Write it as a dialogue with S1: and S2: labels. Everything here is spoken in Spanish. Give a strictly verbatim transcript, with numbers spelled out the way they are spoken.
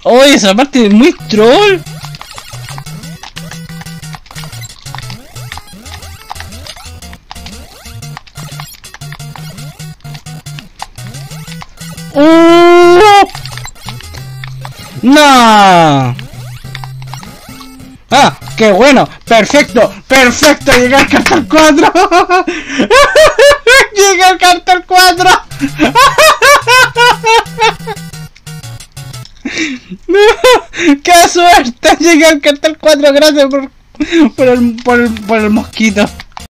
S1: Oh, esa parte es muy troll. ¡Oh! ¡No! ¡Ah! ¡Qué bueno! ¡Perfecto! ¡Perfecto! ¡Llegué al cartel cuatro! ¡Llegué al cartel cuatro! ¡Qué suerte! Llegué al cartel cuatro. Gracias por, por, el, por, el, por el mosquito.